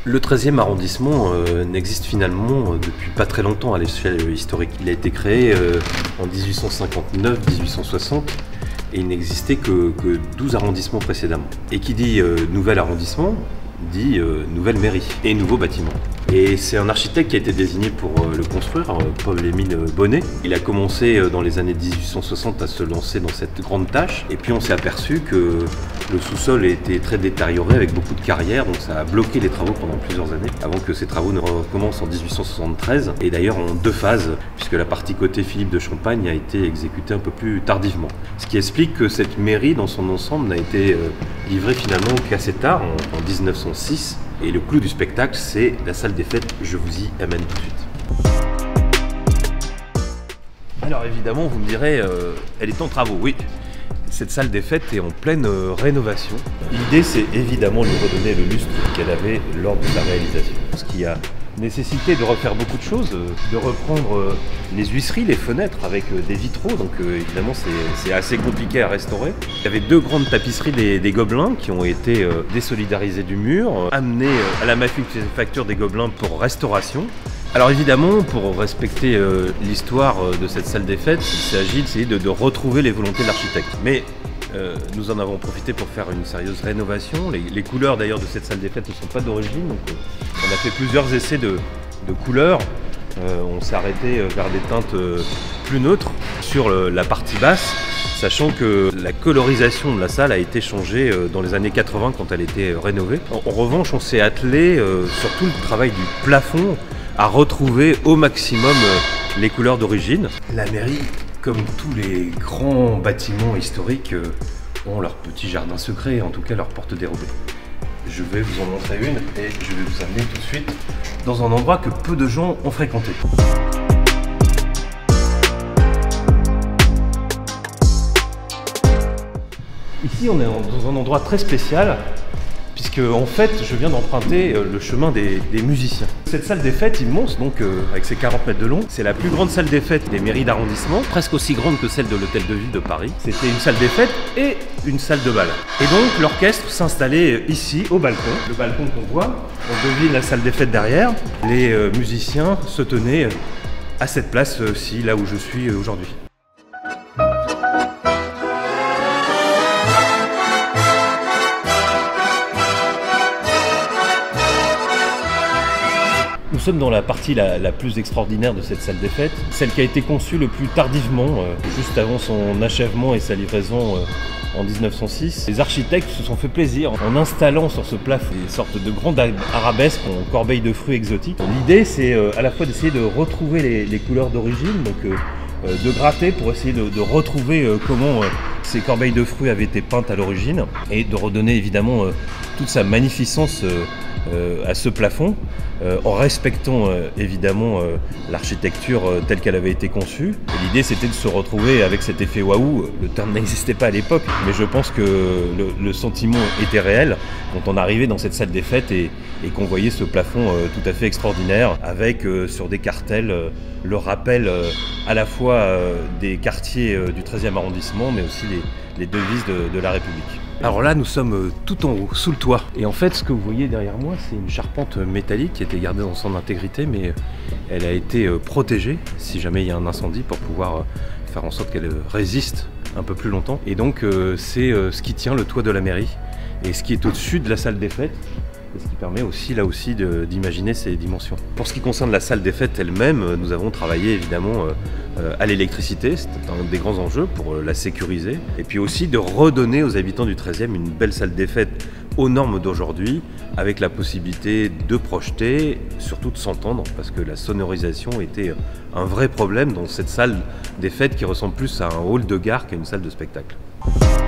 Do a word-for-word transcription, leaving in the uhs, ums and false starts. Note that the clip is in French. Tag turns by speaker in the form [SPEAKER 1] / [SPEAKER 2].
[SPEAKER 1] Le treizième arrondissement euh, n'existe finalement euh, depuis pas très longtemps à l'échelle historique. Il a été créé euh, en mille huit cent cinquante-neuf mille huit cent soixante et il n'existait que, que douze arrondissements précédemment. Et qui dit euh, nouvel arrondissement dit euh, nouvelle mairie et nouveau bâtiment. Et c'est un architecte qui a été désigné pour euh, le construire, euh, Paul-Émile Bonnet. Il a commencé euh, dans les années mille huit cent soixante à se lancer dans cette grande tâche. Et puis on s'est aperçu que le sous-sol était très détérioré avec beaucoup de carrières, donc ça a bloqué les travaux pendant plusieurs années, avant que ces travaux ne recommencent en mille huit cent soixante-treize, et d'ailleurs en deux phases, puisque la partie côté Philippe de Champagne a été exécutée un peu plus tardivement. Ce qui explique que cette mairie, dans son ensemble, n'a été euh, livrée finalement qu'assez tard, en, en mille neuf cent six, et le clou du spectacle, c'est la salle des fêtes. Je vous y amène tout de suite. Alors évidemment, vous me direz, euh, elle est en travaux, oui. Cette salle des fêtes est en pleine euh, rénovation. L'idée, c'est évidemment de lui redonner le lustre qu'elle avait lors de sa réalisation. Ce qui a nécessité de refaire beaucoup de choses, euh, de reprendre euh, les huisseries, les fenêtres avec euh, des vitraux, donc euh, évidemment c'est assez compliqué à restaurer. Il y avait deux grandes tapisseries des, des Gobelins qui ont été euh, désolidarisées du mur, euh, amenées euh, à la manufacture des Gobelins pour restauration. Alors évidemment, pour respecter euh, l'histoire euh, de cette salle des fêtes, il s'agit d'essayer de, de retrouver les volontés de l'architecte. Mais euh, nous en avons profité pour faire une sérieuse rénovation. Les, les couleurs d'ailleurs de cette salle des fêtes ne sont pas d'origine, donc euh, on a fait plusieurs essais de, de couleurs. Euh, on s'est arrêté vers des teintes euh, plus neutres sur le, la partie basse, sachant que la colorisation de la salle a été changée euh, dans les années quatre-vingts quand elle était euh, rénovée. En, en revanche, on s'est attelé euh, sur tout le travail du plafond à retrouver au maximum euh, les couleurs d'origine. La mairie, comme tous les grands bâtiments historiques, euh, ont leur petit jardin secret, en tout cas leur porte dérobée. Je vais vous en montrer une et je vais vous amener tout de suite dans un endroit que peu de gens ont fréquenté. Ici, on est dans un endroit très spécial, puisque en fait, je viens d'emprunter le chemin des, des musiciens. Cette salle des fêtes immense, donc euh, avec ses quarante mètres de long, c'est la plus grande salle des fêtes des mairies d'arrondissement, presque aussi grande que celle de l'hôtel de ville de Paris. C'était une salle des fêtes et une salle de bal. Et donc l'orchestre s'installait ici, au balcon, le balcon qu'on voit. On devine la salle des fêtes derrière. Les euh, musiciens se tenaient à cette place-ci, là où je suis aujourd'hui. Nous sommes dans la partie la, la plus extraordinaire de cette salle des fêtes, celle qui a été conçue le plus tardivement, euh, juste avant son achèvement et sa livraison euh, en mille neuf cent six. Les architectes se sont fait plaisir en installant sur ce plafond des sortes de grandes arabesques en corbeilles de fruits exotiques. L'idée, c'est euh, à la fois d'essayer de retrouver les, les couleurs d'origine, donc euh, euh, de gratter pour essayer de, de retrouver euh, comment euh, ces corbeilles de fruits avaient été peintes à l'origine, et de redonner évidemment euh, toute sa magnificence euh, Euh, à ce plafond, euh, en respectant euh, évidemment euh, l'architecture euh, telle qu'elle avait été conçue. L'idée, c'était de se retrouver avec cet effet waouh. Le terme n'existait pas à l'époque, mais je pense que le, le sentiment était réel quand on arrivait dans cette salle des fêtes et, et qu'on voyait ce plafond euh, tout à fait extraordinaire, avec euh, sur des cartels euh, le rappel euh, à la fois euh, des quartiers euh, du treizième arrondissement, mais aussi les, les devises de, de la République. Alors là, nous sommes tout en haut, sous le toit. Et en fait, ce que vous voyez derrière moi, c'est une charpente métallique qui a été gardée dans son intégrité, mais elle a été protégée si jamais il y a un incendie pour pouvoir faire en sorte qu'elle résiste un peu plus longtemps. Et donc, c'est ce qui tient le toit de la mairie et ce qui est au-dessus de la salle des fêtes. Et ce qui permet aussi, là aussi, d'imaginer ces dimensions. Pour ce qui concerne la salle des fêtes elle-même, nous avons travaillé évidemment euh, à l'électricité, c'était un des grands enjeux pour euh, la sécuriser. Et puis aussi de redonner aux habitants du treizième une belle salle des fêtes aux normes d'aujourd'hui, avec la possibilité de projeter, surtout de s'entendre, parce que la sonorisation était un vrai problème dans cette salle des fêtes qui ressemble plus à un hall de gare qu'à une salle de spectacle.